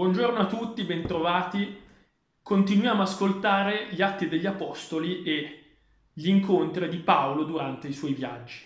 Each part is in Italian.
Buongiorno a tutti, bentrovati. Continuiamo a ascoltare gli Atti degli Apostoli e gli incontri di Paolo durante i suoi viaggi.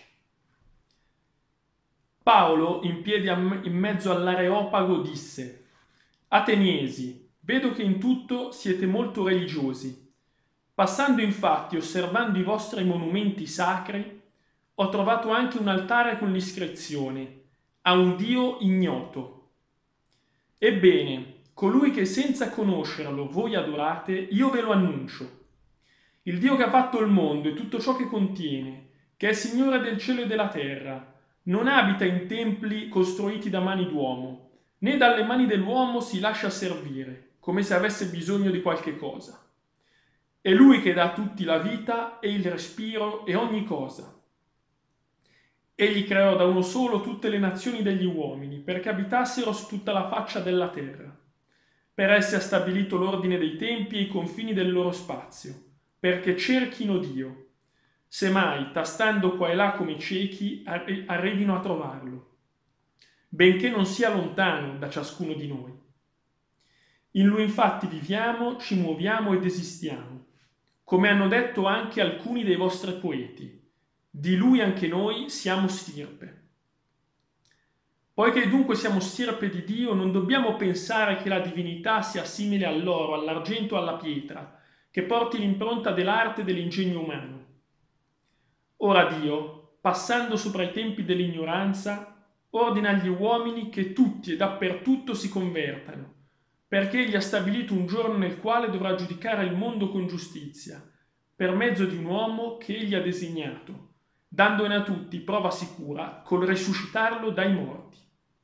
Paolo, in piedi in mezzo all'Areopago, disse: Ateniesi, vedo che in tutto siete molto religiosi. Passando infatti, osservando i vostri monumenti sacri, ho trovato anche un altare con l'iscrizione a un Dio ignoto. Ebbene, colui che senza conoscerlo voi adorate, io ve lo annuncio. Il Dio che ha fatto il mondo e tutto ciò che contiene, che è Signore del cielo e della terra, non abita in templi costruiti da mani d'uomo, né dalle mani dell'uomo si lascia servire, come se avesse bisogno di qualche cosa. È Lui che dà a tutti la vita e il respiro e ogni cosa. Egli creò da uno solo tutte le nazioni degli uomini, perché abitassero su tutta la faccia della terra. Per esse ha stabilito l'ordine dei tempi e i confini del loro spazio, perché cerchino Dio. Semmai, tastando qua e là come ciechi, arrivino a trovarlo, benché non sia lontano da ciascuno di noi. In Lui infatti viviamo, ci muoviamo ed esistiamo, come hanno detto anche alcuni dei vostri poeti. Di Lui anche noi siamo stirpe. Poiché dunque siamo stirpe di Dio, non dobbiamo pensare che la divinità sia simile all'oro, all'argento, alla pietra, che porti l'impronta dell'arte e dell'ingegno umano. Ora Dio, passando sopra i tempi dell'ignoranza, ordina agli uomini che tutti e dappertutto si convertano, perché egli ha stabilito un giorno nel quale dovrà giudicare il mondo con giustizia, per mezzo di un uomo che egli ha designato, dandone a tutti prova sicura col risuscitarlo dai morti.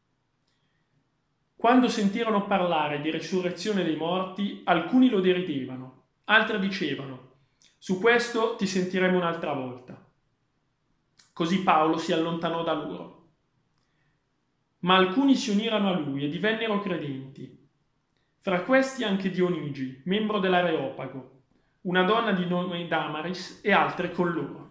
Quando sentirono parlare di risurrezione dei morti, alcuni lo deridevano, altri dicevano: su questo ti sentiremo un'altra volta. Così Paolo si allontanò da loro. Ma alcuni si unirono a lui e divennero credenti. Fra questi anche Dionigi, membro dell'Areopago, una donna di nome Damaris e altre con loro.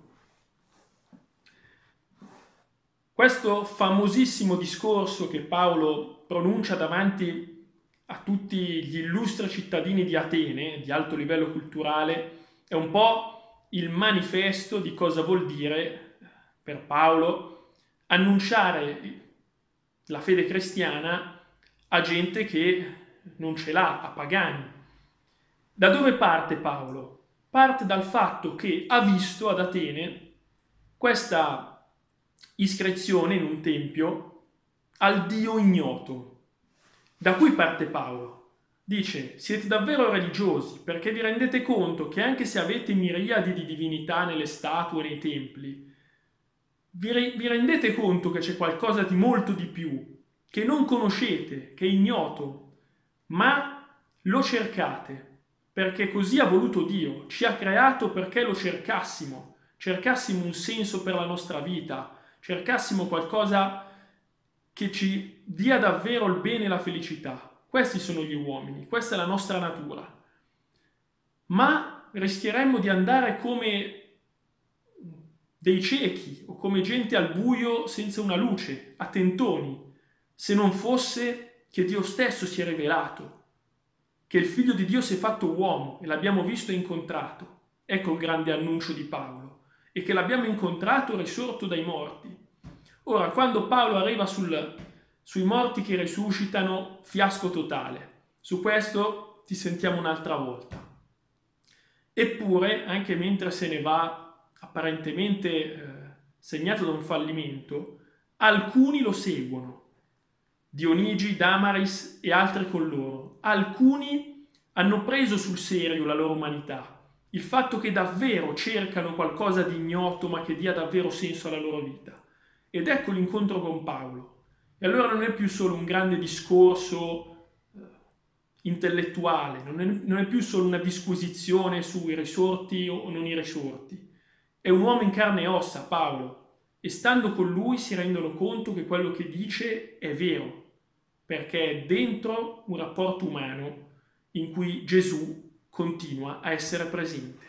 Questo famosissimo discorso che Paolo pronuncia davanti a tutti gli illustri cittadini di Atene, di alto livello culturale, è un po' il manifesto di cosa vuol dire per Paolo annunciare la fede cristiana a gente che non ce l'ha, a pagani. Da dove parte Paolo? Parte dal fatto che ha visto ad Atene questa iscrizione in un tempio al Dio ignoto. Da cui parte Paolo. Dice: siete davvero religiosi perché vi rendete conto che anche se avete miriadi di divinità nelle statue e nei templi, vi rendete conto che c'è qualcosa di molto di più, che non conoscete, che è ignoto, ma lo cercate, perché così ha voluto Dio, ci ha creato perché lo cercassimo un senso per la nostra vita, cercassimo qualcosa che ci dia davvero il bene e la felicità. Questi sono gli uomini, questa è la nostra natura. Ma rischieremmo di andare come dei ciechi o come gente al buio senza una luce, a tentoni, se non fosse che Dio stesso si è rivelato, che il Figlio di Dio si è fatto uomo e l'abbiamo visto e incontrato. Ecco il grande annuncio di Paolo, e che l'abbiamo incontrato risorto dai morti. Ora, quando Paolo arriva sui morti che risuscitano, fiasco totale. Su questo ti sentiamo un'altra volta. Eppure, anche mentre se ne va apparentemente segnato da un fallimento, alcuni lo seguono. Dionigi, Damaris e altri con loro. Alcuni hanno preso sul serio la loro umanità, il fatto che davvero cercano qualcosa di ignoto ma che dia davvero senso alla loro vita. Ed ecco l'incontro con Paolo. E allora non è più solo un grande discorso intellettuale, non è più solo una disquisizione sui risorti o non i risorti. È un uomo in carne e ossa, Paolo, e stando con lui si rendono conto che quello che dice è vero, perché è dentro un rapporto umano in cui Gesù continua a essere presente.